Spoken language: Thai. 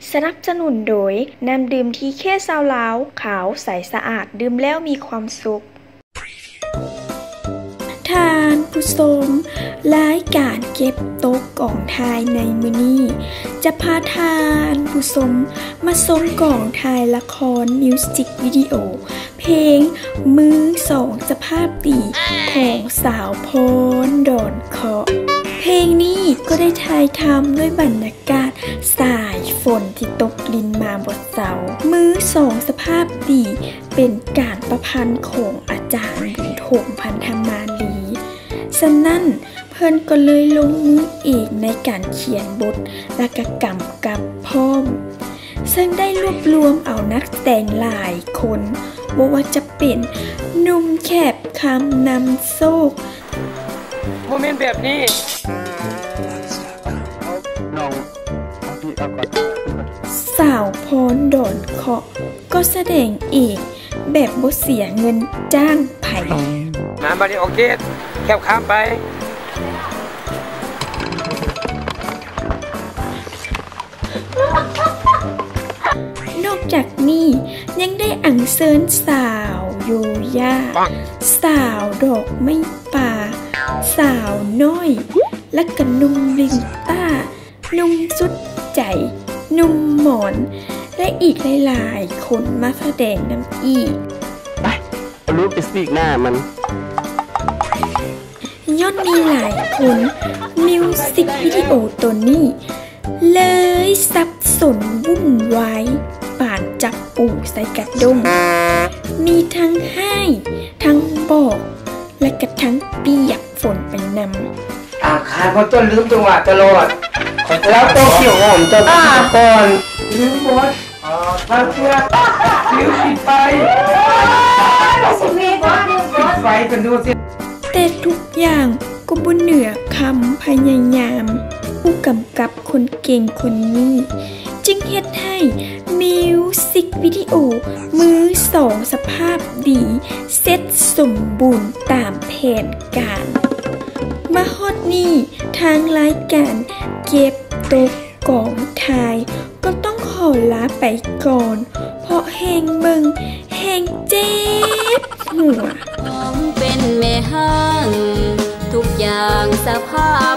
สนับสนุนโดยน้ำดื่มที่แค่ซาวลาวขาวใสสะอาดดื่มแล้วมีความสุขทานผู้ชมรายการเก็บตกกล่องทายในมื้อนี้จะพาทานผู้ชมมาชมกล่องทายละครมิวสิกวิดีโอเพลงมือสองสภาพดีของสาวพรดอนเคาะเพลงนี้ก็ได้ถ่ายทำด้วยบรรยากาศสายฝนที่ตกลินมาบนเสามือสองสภาพดีเป็นการประพันธ์ของอาจารย์บุญถมพันธมาลีฉะนั้นเพิ่นก็เลยลงมือเองในการเขียนบทและก็กำกับพร้อมซึ่งได้รวบรวมเอานักแต่งหลายคนบ่ว่าจะเป็นหนุ่มแคบคำนำโชคโมเมนต์แบบนี้สาวพรดอนเคาะก็แสดงเองแบบบ่เสียเงินจ้างไผมาบัดนี้โอเคแคบข้ามไปนอกจากนี้ยังได้อัญเชิญสาวโยย่าสาวดอกไม้ป่าสาวน้อยและก็นุ่มลิงต้านุ่มสุดใจนุ่มหมอนและอีกหลายๆคนมาแสดงน้ำอีกไปเอารูปไปสีกหน้ามันย้อนมีหลายคนมิวสิกวิดีโอตัวนี้เลยสับสนวุ่นวายป่านจับปูใส่กระด้งมีทั้งให้ทั้งบอกและกระทั้งเปียกฝนไปนำขาดเพราะต้นลืมจังหวะตลอดแล้วโตเขียวหอมจะก่อนลืมหมดถ้าเชื่อลืมปิดไฟปิดไฟกันดูสิแต่ทุกอย่างก็บ่เหนือคำพยายามผู้กำกับคนเก่งคนนี้จึงเฮ็ดให้มิวสิกวิดีโอมือสองสภาพดีเสร็จสมบูรณ์ตามแผนการมาฮอดนี้ทางรายการเก็บตกกองทายก็ต้องขอลาไปก่อนเพราะแหงเบิ่งแหงเจ็บหัวเป็นแม่ห้างทุกอย่างสภาพ